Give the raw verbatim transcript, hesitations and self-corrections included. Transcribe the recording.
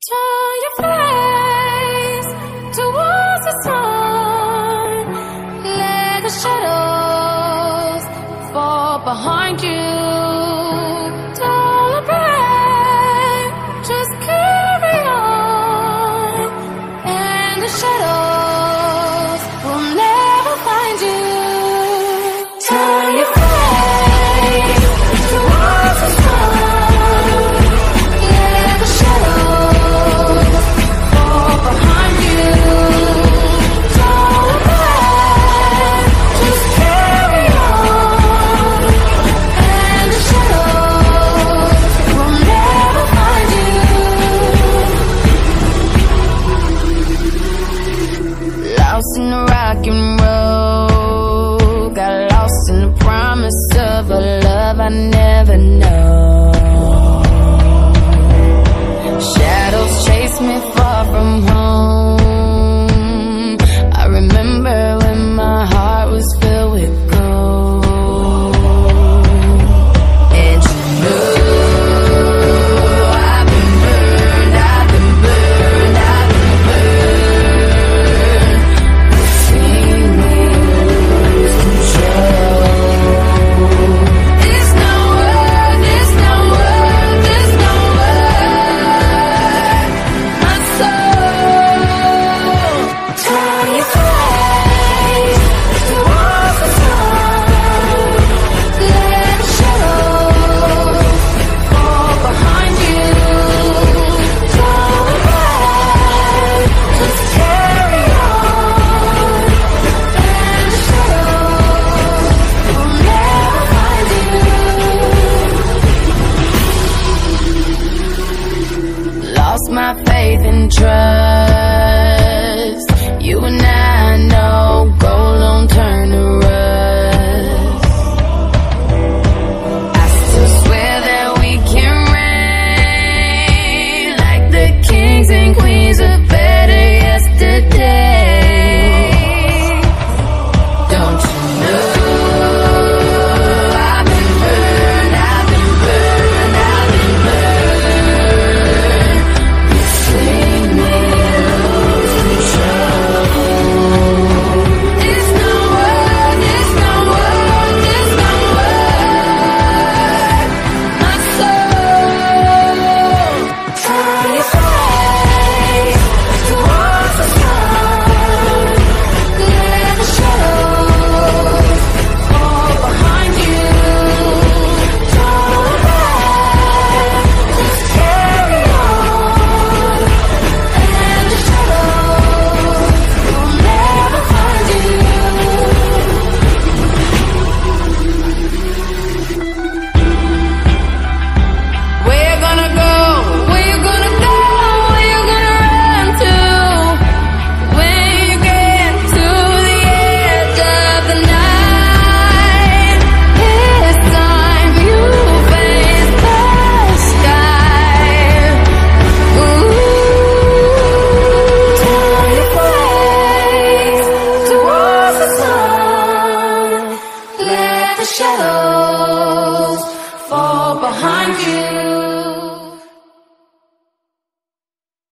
Turn your face towards the sun. Let the shadows fall behind you. Don't look back, just carry on. And the shadows will never find you. Turn your face towards the sun. Let the shadows fall behind you. Don't look back, just carry on. And the shadows will never find you. Lost in the rock and roll, got lost in the promise of a love I never know. Shadows chase me far from home. I remember when my heart was filled with gold. And you know I've been burned, I've been burned, I've been burned. You've seen me lose control. It's no word, it's no word, it's no word. My soul, turn your face towards the sun. Let the shadows fall behind you. Don't look back, just carry on. And the shadows will never find you. Lost my faith and trust. You and I know gold don't turn to rust. I still swear that we can reign like the kings and queens of better yesterday. Don't you know I've been burned, I've been burned, I've been burned. You've seen me lose control. It's no word, it's no word, it's no word. My soul, turn your face